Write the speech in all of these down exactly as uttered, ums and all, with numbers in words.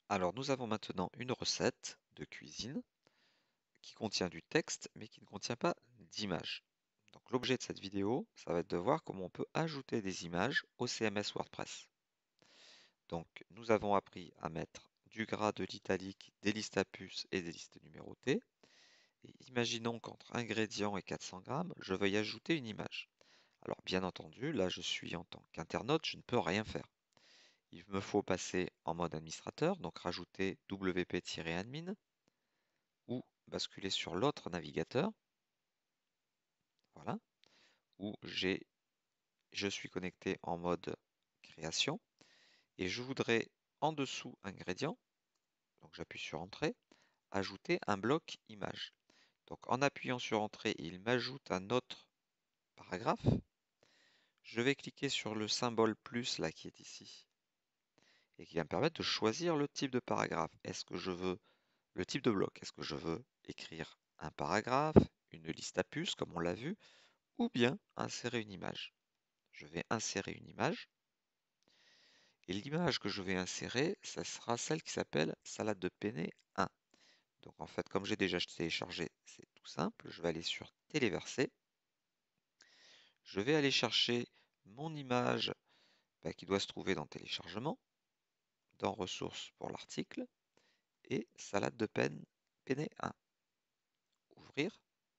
Alors, nous avons maintenant une recette de cuisine qui contient du texte, mais qui ne contient pas d'image. Donc, l'objet de cette vidéo, ça va être de voir comment on peut ajouter des images au C M S WordPress. Donc, nous avons appris à mettre du gras, de l'italique, des listes à puces et des listes numérotées. Et imaginons qu'entre ingrédients et quatre cents grammes, je veuille ajouter une image. Alors, bien entendu, là, je suis en tant qu'internaute, je ne peux rien faire. Il me faut passer en mode administrateur, donc rajouter W P-admin ou basculer sur l'autre navigateur, voilà, où j'ai, je suis connecté en mode création et je voudrais en dessous ingrédients, donc j'appuie sur entrée, ajouter un bloc image. Donc en appuyant sur entrée, il m'ajoute un autre paragraphe. Je vais cliquer sur le symbole plus là qui est ici et qui va me permettre de choisir le type de paragraphe. Est-ce que je veux le type de bloc? Est-ce que je veux écrire un paragraphe, une liste à puces comme on l'a vu, ou bien insérer une image? Je vais insérer une image. Et l'image que je vais insérer, ça sera celle qui s'appelle salade de penne un. Donc en fait, comme j'ai déjà téléchargé, c'est tout simple. Je vais aller sur téléverser. Je vais aller chercher mon image bah, qui doit se trouver dans téléchargement, dans ressources pour l'article, et salade de penne, penne un. Ouvrir.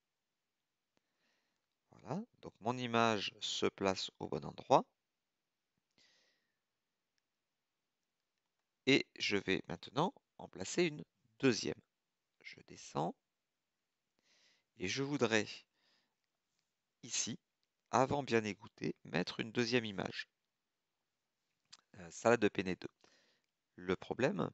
Voilà, donc mon image se place au bon endroit. Et je vais maintenant en placer une deuxième. Je descends et je voudrais ici, avant bien égoutter, mettre une deuxième image. Euh, salade de penne deux. Le problème,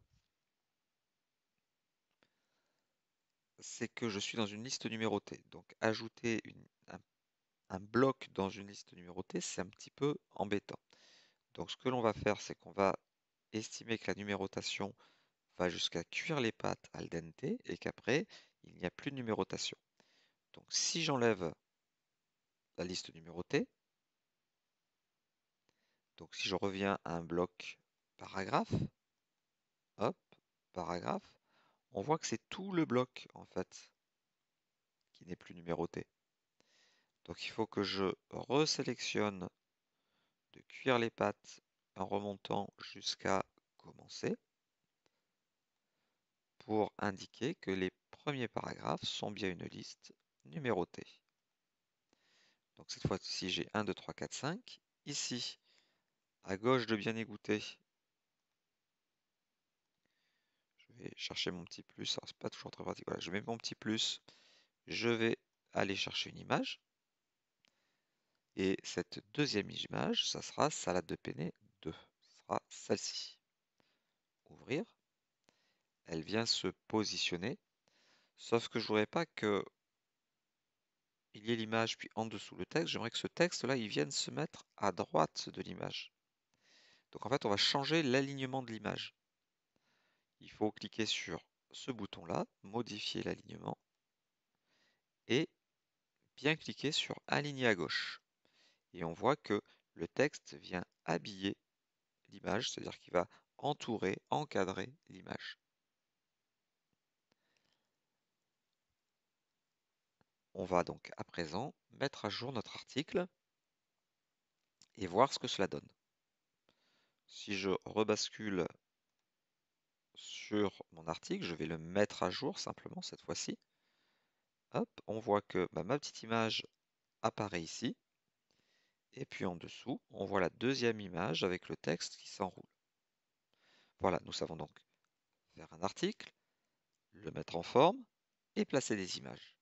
c'est que je suis dans une liste numérotée. Donc ajouter une, un, un bloc dans une liste numérotée, c'est un petit peu embêtant. Donc ce que l'on va faire, c'est qu'on va estimer que la numérotation va jusqu'à cuire les pâtes al dente et qu'après, il n'y a plus de numérotation. Donc si j'enlève la liste numérotée, donc si je reviens à un bloc paragraphe, hop, paragraphe, on voit que c'est tout le bloc en fait qui n'est plus numéroté. Donc il faut que je resélectionne de cuire les pâtes en remontant jusqu'à commencer pour indiquer que les premiers paragraphes sont bien une liste numérotée. Donc cette fois-ci, j'ai un, deux, trois, quatre, cinq. Ici, à gauche de bien égoutter, je vais chercher mon petit plus. Alors, c'est pas toujours très pratique. Voilà, je mets mon petit plus. Je vais aller chercher une image. Et cette deuxième image, ça sera salade de penne deux. Ce sera celle-ci. Ouvrir. Elle vient se positionner. Sauf que je voudrais pas que il y ait l'image puis en dessous le texte. J'aimerais que ce texte-là, il vienne se mettre à droite de l'image. Donc en fait, on va changer l'alignement de l'image. Il faut cliquer sur ce bouton-là, modifier l'alignement, et bien cliquer sur aligner à gauche. Et on voit que le texte vient habiller l'image, c'est-à-dire qu'il va entourer, encadrer l'image. On va donc à présent mettre à jour notre article et voir ce que cela donne. Si je rebascule sur mon article, je vais le mettre à jour simplement cette fois-ci. Hop, on voit que bah, ma petite image apparaît ici. Et puis en dessous, on voit la deuxième image avec le texte qui s'enroule. Voilà, nous savons donc faire un article, le mettre en forme et placer des images.